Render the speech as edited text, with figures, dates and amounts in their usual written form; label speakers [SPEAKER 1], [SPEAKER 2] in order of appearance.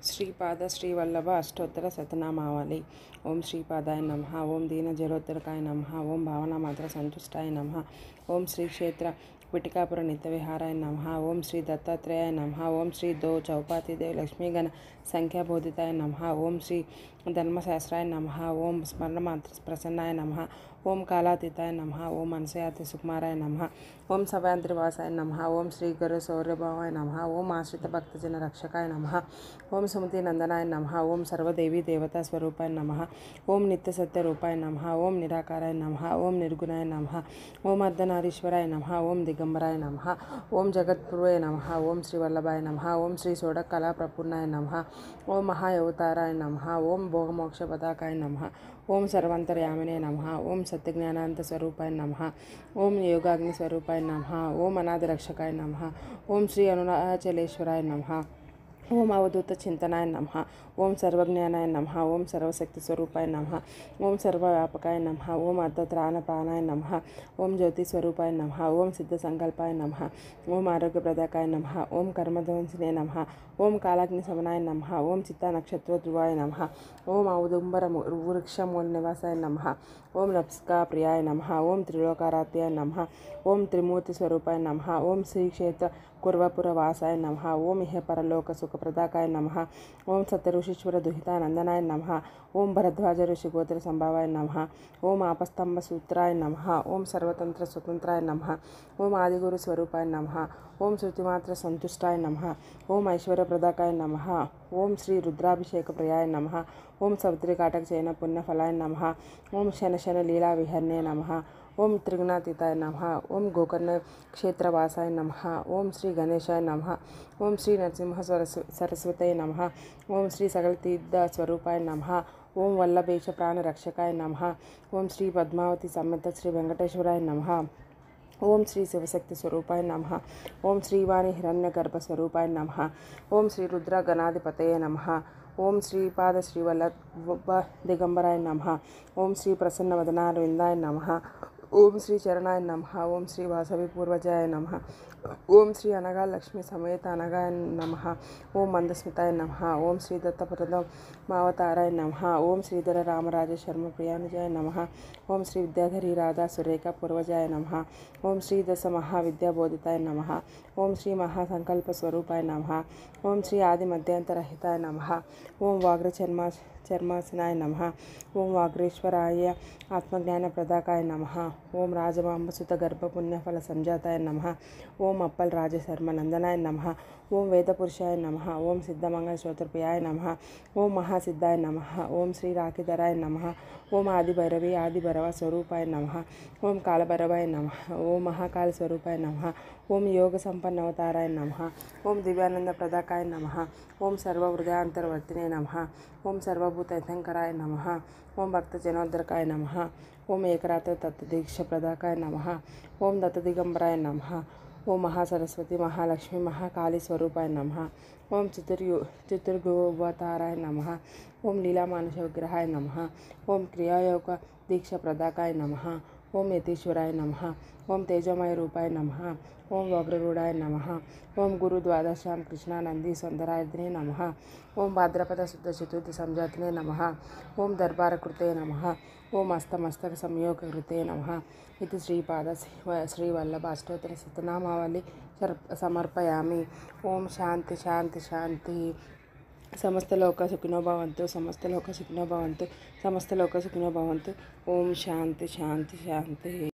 [SPEAKER 1] శ్రీపాద శ్రీవల్లభ అష్టోత్తర శతనామావళి. ఓం శ్రీపాదాయ నమః. ఓం దీన జరోత్తరకాయ నమః. ఓం భావనామాత్ర సంతుష్టాయ నమః. ఓం శ్రీ క్షేత్ర పిఠికాపుర నిత్యవిహారాయ నమః. ఓం శ్రీ దత్తాత్రేయాయ నమః. ఓం శ్రీ దో చౌపాతిదేవి లక్ష్మీగణ సంఖ్యాబోధితాయ నమః. ఓం శ్రీ ధర్మశాస్త్రాయ నమః. ఓం స్మరణమాత్ర ప్రసన్నాయ నమః. ఓం కాలాతీతాయ నమః. ఓం మనసయాతి సుకుమారాయ నమః. ఓం సవ్యాంత్రివాసాయ నమః. ఓం శ్రీ గురు సౌర్యభావాయ నమః. ఓం ఆశ్రిత భక్తజన రక్షకాయ నమః. ఓం సుమతి నందనాయ నమః. ఓం సర్వదేవీ దేవతా స్వరూపాయ నమః. ఓం నిత్యసత్య రూపాయ నమః. ఓం నిరాకారాయ నమః. ఓం నిర్గుణాయ నమః. ఓం అర్ధనారీశ్వరాయ నమః. ఓం దిగంబరాయ నమః. ఓం జగద్గురువే నమః. ఓం శ్రీ వల్లభాయ నమః. ఓం శ్రీ షోడక కళా ప్రపూర్ణాయ నమః. ఓం మహాయవతారాయ నమః. ఓం భోగమోక్ష పదాకాయ నమః. ఓం సర్వాంతర్యామినే నమః. ఓం సత్యజ్ఞానాంత స్వరూపాయ నమః. ఓం యోగాగ్ని స్వరూపాయ నమః. ఓం అనాది రక్షకాయ నమః. ఓం శ్రీ అరుణాచలేశ్వరాయ నమః. ఓం అవధూత చింతనాయ నమః. ఓం సర్వజ్ఞానాయ నమః. ఓం సర్వశక్తి స్వరూపాయ నమః. ఓం సర్వవ్యాపకాయ నమః. ఓం అర్ధత్రాణ ప్రాణాయ నమః. ఓం జ్యోతి స్వరూపాయ నమః. ఓం సిద్ధ సంకల్పాయ నమః. ఓం ఆరోగ్యప్రదాకాయ నమః. ఓం కర్మధ్వంసినే నమః. ఓం కాలాగ్ని సమనాయ నమః. ఓం చిత్తా నక్షత్ర ధ్రువాయ నమః. ఓం ఔదుంబర వృక్షమూల నివాసాయ నమః. ఓం నప్స్కా ప్రియాయ నమః. ఓం త్రిలోకారాధ్యాయ నమః. ఓం త్రిమూర్తి స్వరూపాయ నమః. ఓం శ్రీక్షేత్ర కుర్వపుర వాసాయ నమః. ఓం ఇహ పరలోక సుఖప్రదాకాయ నమః. ఓం సత్యఋషీశ్వర దుహితానందనాయ నమః. ఓం భరద్వాజ ఋషి గోత్ర సంభావాయ నమః. ఓం ఆపస్తంభ సూత్రాయ నమః. ఓం సర్వతంత్ర స్వతంత్రాయ నమః. ఓం ఆదిగురు స్వరూపాయ నమః. ఓం శృతిమాత్ర సంతుష్టాయ నమః. ఓం ఐశ్వర్యప్రదాకాయ నమః. ఓం శ్రీ రుద్రాభిషేక ప్రియాయ నమః. ఓం సవిత్రి కాటక చైన పుణ్యఫలాయ నమః. ఓం శన శన లీలా విహర్ణే నమః. ఓం త్రిగుణాతీతాయ నమః. ఓం గోకర్ణ క్షేత్రవాసాయ నమః. ఓం శ్రీ గణేశాయ నమః. ఓం శ్రీ నరసింహ సరస్వతయ నమః. ఓం శ్రీ సకల తీర్థ స్వరూపాయ నమః. ఓం వల్లభేశ ప్రాణ రక్షకాయ నమః. ఓం శ్రీ పద్మావతి సమేత శ్రీ వెంకటేశ్వరాయ నమః. ఓం శ్రీ శివశక్తి స్వరూపాయ నమః. ఓం శ్రీవాణి హిరణ్య గర్భ స్వరూపాయ నమః. ఓం శ్రీ రుద్ర గణాధిపతయే నమః. ఓం శ్రీపాద శ్రీవల్లభ దిగంబరాయ నమః. ఓం శ్రీ ప్రసన్న వదనారవిందాయ నమః. ఓం శ్రీ చరణాయ నమః. ఓం శ్రీ వాసవి పూర్వజాయ నమః. ఓం శ్రీ అనగా లక్ష్మీ సమేత అనగాయ నమః. ఓం మందస్మితాయ నమః. ఓం శ్రీ దత్తప్రద మావతారాయ నమః. ఓం శ్రీధర రామరాజ శర్మ ప్రియానుజాయ నమః. ఓం శ్రీ విద్యాధరి రాధా సురేఖ పూర్వజాయ నమః. ఓం శ్రీ దశ మహావిద్యాబోధితాయ నమః. ఓం శ్రీ మహాసంకల్ప స్వరూపాయ నమః. ఓం శ్రీ ఆది మధ్యాంతరహితాయ నమః. ఓం వాగ్ర చర్మాసనాయ నమః. ఓం వాగ్రేశ్వరాయ ఆత్మజ్ఞాన ప్రదాకాయ నమః. ఓం రాజమాంబ సుత గర్భ పుణ్యఫల సంజాతాయ నమః. ఓం అప్పల్ రాజశర్మ నందనాయ నమః. ఓం వేదపురుషాయ నమః. ఓం సిద్ధమంగళ శ్రోత్రప్రియాయ నమః. ఓం మహాసిద్ధాయ నమః. ఓం శ్రీ రాఖిధరాయ నమః. ఓం ఆదిభైరవి ఆదిభైరవ స్వరూపాయ నమః. ఓం కాళభైరవాయ నమః. ఓం మహాకాళ స్వరూపాయ నమః. ఓం యోగ సంపన్నవతారాయ నమః. ఓం దివ్యానంద ప్రదాకాయ నమః. ఓం సర్వహృదయాంతర్వర్తినే నమః. ఓం సర్వభూత హితంకరాయ నమః. ఓం భక్త జనోద్ధరకాయ నమః. ఓం ఏకరాత్ర తత్వదీక్ష ప్రదాకాయ నమః. ఓం దత్తదిగంబరాయ నమః. ఓం మహాసరస్వతి మహాలక్ష్మి మహాకాళీ స్వరూపాయ నమః. ఓం చతుర్గోవతారాయ నమః. ఓం లీలామానుష విగ్రహాయ నమః. ఓం క్రియాయోగ దీక్ష ప్రదాకాయ నమః. ఓం యతీశ్వరాయ నమః. ఓం తేజోమయ రూపాయ నమః. ఓం వగ్రరూఢాయ నమః. ఓం గురు ద్వాదశాం కృష్ణానంది సుందరాయధినే నమః. ఓం భాద్రపద శుద్ధ చతుర్థి సంజాతినే నమః. ఓం దర్బారకృతే నమః. ఓం అస్తమస్తక సంయోగకృతే నమః. ఇది శ్రీపాద శ్రీవల్లభ అష్టోత్తర శతనామావళి సమర్పయామి. ఓం శాంతి శాంతి శాంతి. సమస్తలోక సుఖినో భవంతు. సమస్తలోక సుఖినో భవంతు. సమస్తలోక సుఖినో భవంతు. ఓం శాంతి శాంతి శాంతి.